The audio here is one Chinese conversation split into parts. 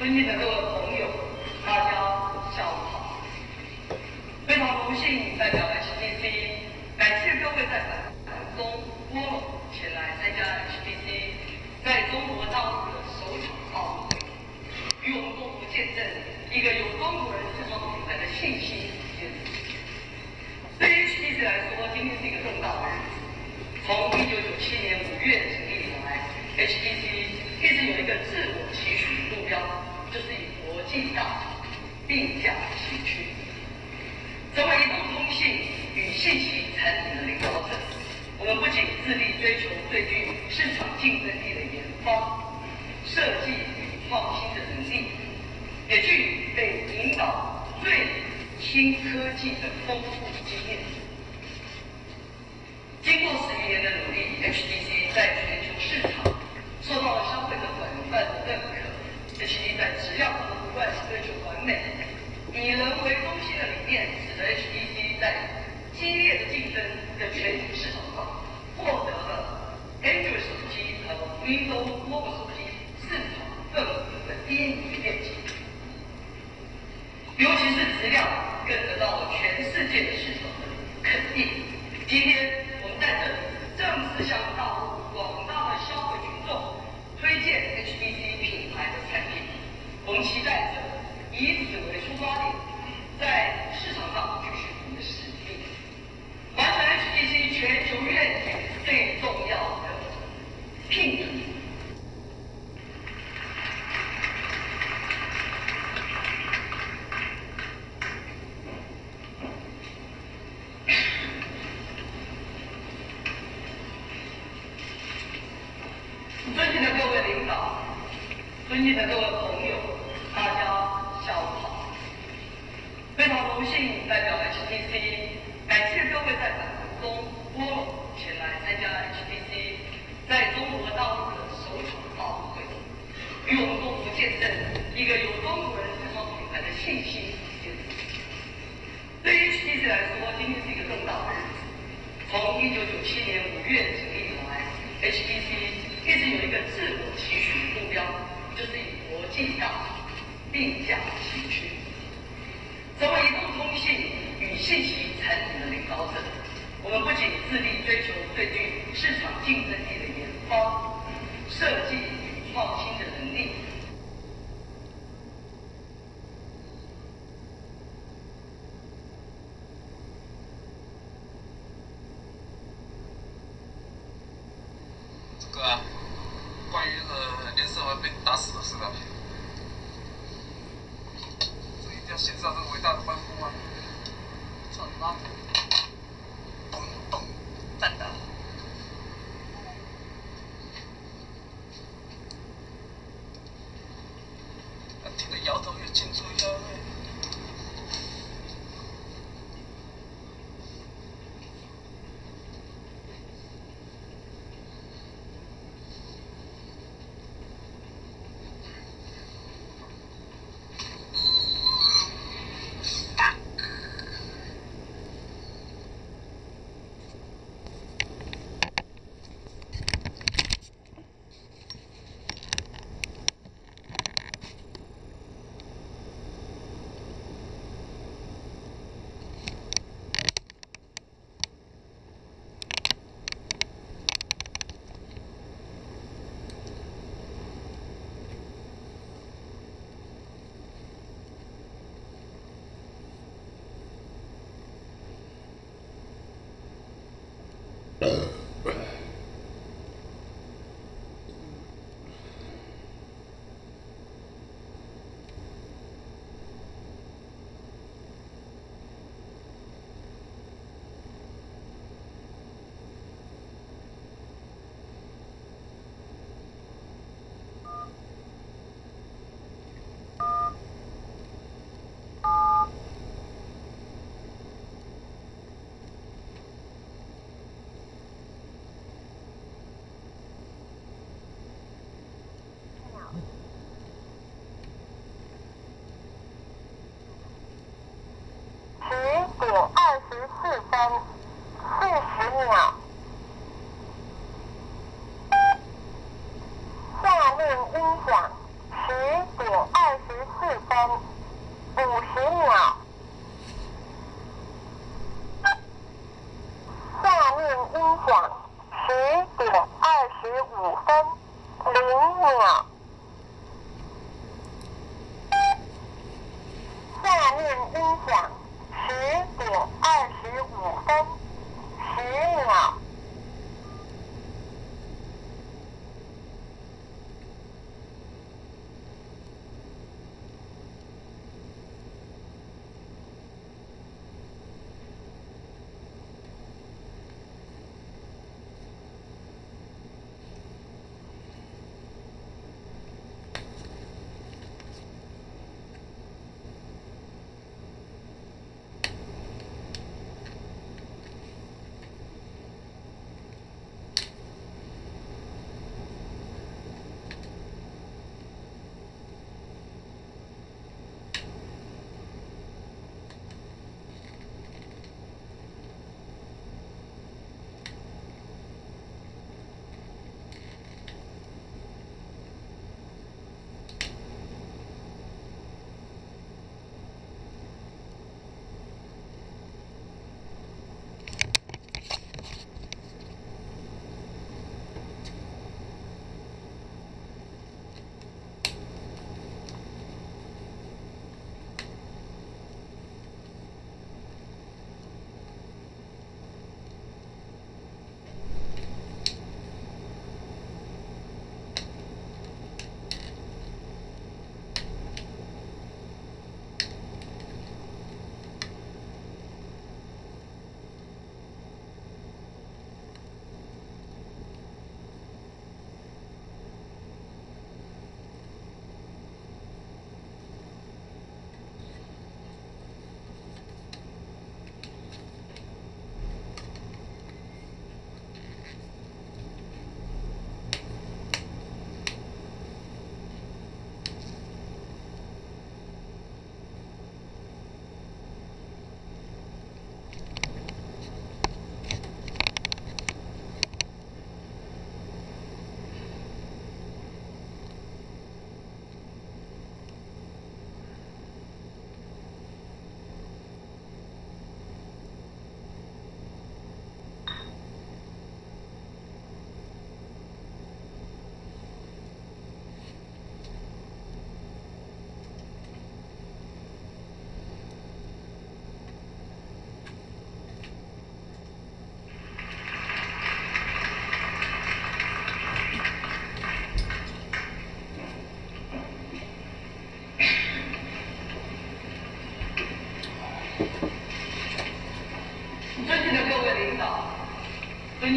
尊敬的各位朋友，大家下午好。非常荣幸代表 HTC， 感谢各位在板中拨冗前来参加 HTC 在中国大陆的首场奥运会，与我们共同见证一个有中国人自创品牌的信心实践。对于 HTC 来说，今天是一个重大的日子。从1997年5月成立以来 ，HTC 一直有一个自我期许的目标，就是以国际大厂并驾齐驱，成为移动通信与信息产品的领导者。我们不仅致力追求最具市场竞争力的研发、设计与创新的能力，也具备被引导最新科技的丰富经验。经过10余年的努力 ，HTC 在全球市场受到了消费者广泛的认可。HTC 在质量上的不断追求完美，以人为中心的理念，使得 HTC 在激烈的竞争的全球市场上，获得了 Android 手机和 Windows Mobile 手机市场份额的第一名业绩。尤其是质量更得到了全世界的市场的肯定。今天我们在这里正式向大陆广大的消费群众推荐 HTC 品牌的产品。我们期待着以此为出发点，在市场上继续我们的使命，完成 HTC 全球愿景最重要的聘礼。尊敬的各位领导，尊敬的各位朋友，大家下午好。非常荣幸代表 HTC， 感谢各位在板中拨冗前来参加 HTC 在中国大陆的首场奥运会，与我们共同见证一个有中国人自创品牌的信心实践。对于 HTC 来说，今天是一个重大的日子。从1997年5月成立以来 ，HTC 一直有一个自我期许的目标，就是以国际大厂并驾齐驱，成为移动通信与信息产品的领导者。我们不仅致力追求最具市场竞争力的研发、设计与创新的能力， 关于连胜文被打死的事的，这一定要献上这个伟大的欢呼啊！操你妈！咚咚，赞的！听得摇头又紧住腰嘞。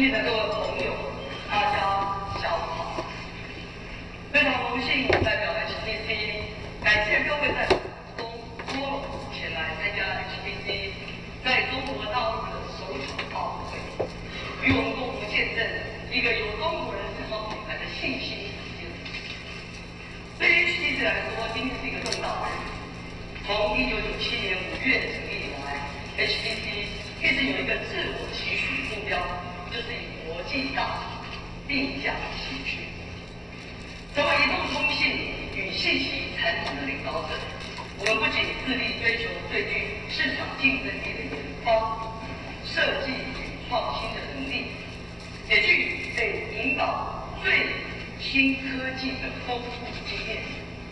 天的各位朋友，大家下午好。非常荣幸代表 HTC， 感谢各位在台中多隆前来参加 HTC 在中国大陆的首场发布会，与我们共同见证一个有中国人制造品牌的信心实践。对于 HTC 来说，今天是一个重大的日子。从1997年5月成立以来 ，HTC 一直有一个自我期许的目标，就是以国际大厂并驾齐驱。作为移动通信与信息产品的领导者，我们不仅致力追求最具市场竞争力的研发、设计与创新的能力，也具备被引导最新科技的丰富经验。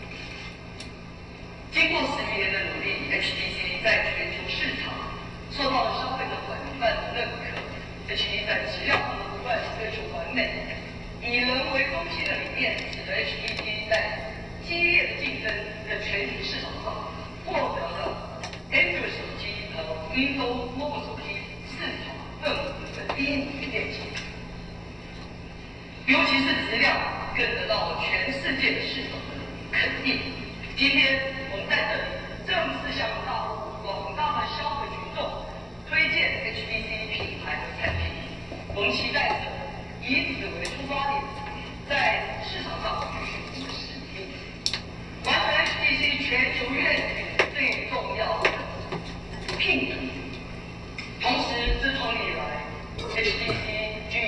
经过10余年的努力 ，HTC 在全球市场受到了消费者广泛的认可。HTC 在质量上的不断追求完美，以人为中心的理念，使得 HTC 在激烈的竞争的全球市场上，获得了 Android 手机和 Windows Mobile 手机市场份额的第1名业绩。尤其是质量，更得到了全世界的市场的肯定。今天我们在这里正式向大陆广大的消费群众推荐 HTC 品牌的产品。我们期待着以此为出发点，在市场上继续我们的使命，完成 HTC 全球愿景最重要的拼图。同时，自创立以来 ，HTC 与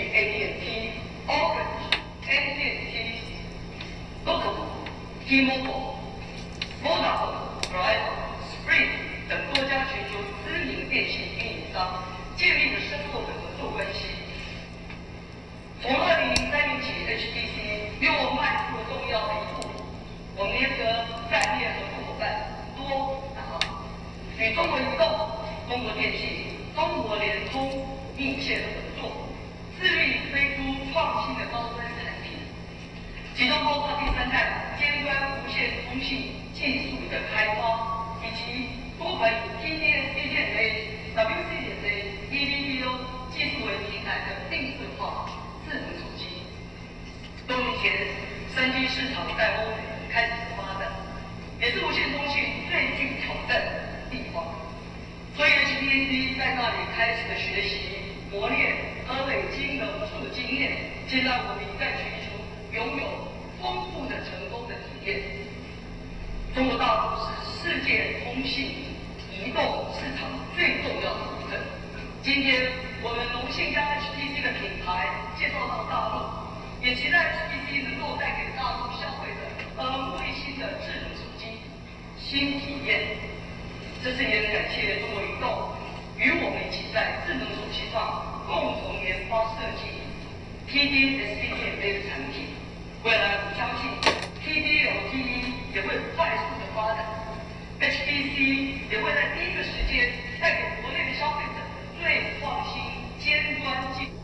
AT&T、Orange、AT&T、T-Mobile、Vodafone、Verizon、Sprint 等多家全球知名电信运营商建立了深厚的合作关系。从2003年起 ，HTC 又迈出了重要的一步。我们联合战略合作伙伴多达，与中国移动、中国电信、中国联通密切的合作，致力推出创新的高端产品，其中包括第3代尖端无线通信技术的开发，以及多款以 TD-SCDMA、WCDMA、EVPO 技术为平台的定制化智能手机。多年前，3G 市场在欧美开始发展，也是无线通信最具挑战的地方。所以 HTC 在那里开始了学习、磨练和累积了无数的经验，现在我们已在全球拥有丰富的成功的体验。中国大陆是世界通信移动市场最重要的部分。今天我们荣幸将 HTC 的品牌介绍到大陆，也期待 HTC 能够带给大陆消费者耳目一新的智能手机新体验。这次也感谢中国移动与我们一起在智能手机上共同研发设计 TD-SCDMA 的产品。未来我相信 TD-LTE 也会快速的发展 ，HTC 也会在第一个时间带给国内的消费者最创新尖端技术。